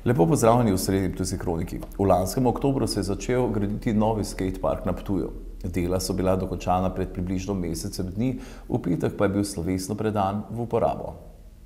Lepo pozdravljeni v srednji Ptujski kroniki. V lanskem oktobru se je začel graditi novi skatepark na Ptuju. Dela so bila dokončana pred približno mesecem dni, v petek pa je bil slovesno predan v uporabo.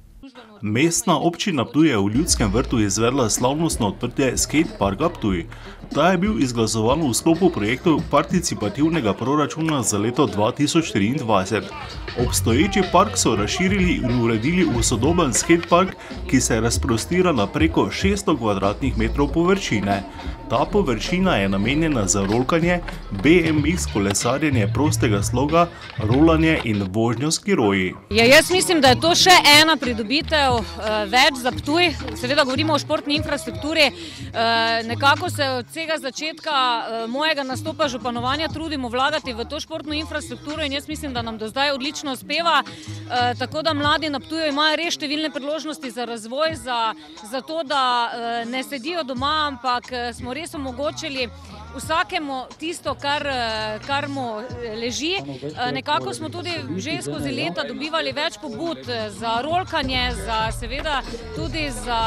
Mestna občina Ptuj je v Ljudskem vrtu izvedla slavnostno odprtje skateparka Ptuj. Ta je bil izglasovan v sklopu projektov participativnega proračuna za leto 2023. Obstoječi park so razširili in uredili v sodoben skatepark, ki se razprostira na preko 600 kvadratnih metrov površine. Ta površina je namenjena za rolkanje, BMX kolesarjenje prostega sloga, rolanje in vožnjo s skiroji. Jaz mislim, da je to še ena pridobitev več za Ptuj. Seveda govorimo o športni infrastrukturi. Nekako se od vsega začetka mojega nastopa županovanja trudimo vlagati v to športno infrastrukturo in jaz mislim, da nam do zdaj odlično uspeva. Tako da mladi na Ptuju imajo res številne priložnosti za razvoj, za to, da ne sedijo doma, ampak smo res omogočili vsakemu tisto, kar mu leži. Nekako smo tudi že skozi leta dobivali več pobud za rolkanje, seveda tudi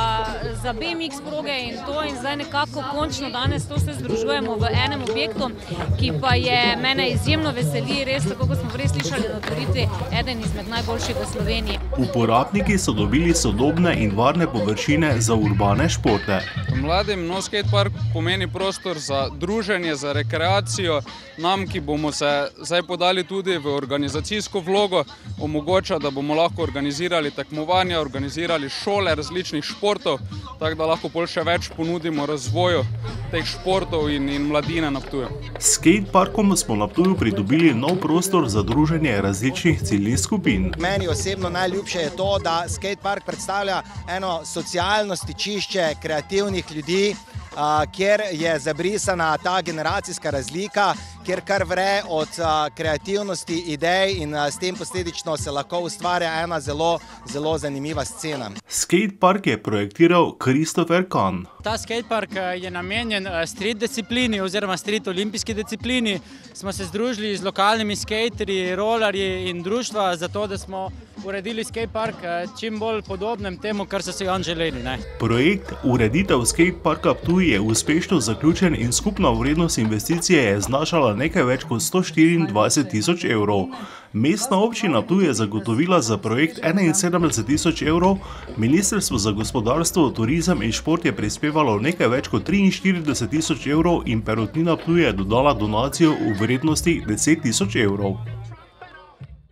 za BMX proge in to, in zdaj nekako končno danes to se združujemo v enem objektu, ki pa je mene izjemno veseli, res tako, kot smo prej slišali na otvoritvi, eden izmed najboljših v Sloveniji. Uporabniki so dobili sodobne in varne površine za urbane športe. Mladim nov skatepark pomeni prostor za druženje, za rekreacijo. Nam, ki bomo se zdaj podali tudi v organizacijsko vlogo, omogoča, da bomo lahko organizirali tekmovanja, organizirali šole različnih športov, tako da lahko bolj še več ponudimo razvoju teh športov in mladine na Ptuju. S skateparkom smo na Ptuju pridobili nov prostor za druženje različnih ciljnih skupin. Meni osebno najljubše je to, da skatepark predstavlja eno socialno stičišče kreativnih ljudi, kjer je zabrisana ta generacijska razlika, kjer kar vre od kreativnosti, idej in s tem posledično se lahko ustvarja ena zelo zanimiva scena. Skatepark je projektiral Christopher Kahn. Ta skatepark je namenjen street disciplini oziroma street olimpijski disciplini. Smo se združili z lokalnimi skaterji, rolerji in društva zato, da smo uredili skatepark čim bolj podobnem temu, kar so si on želeli. Projekt ureditev skateparka Ptuj je uspešno zaključen in skupna vrednost investicije je znašala nekaj več kot 124 tisoč evrov. Mestna občina Ptuj je zagotovila za projekt 71 tisoč evrov, Ministrstvo za gospodarstvo, turizem in šport je prispevalo nekaj več kot 43 tisoč evrov in Perutnina Ptuj je dodala donacijo v vrednosti 10 tisoč evrov.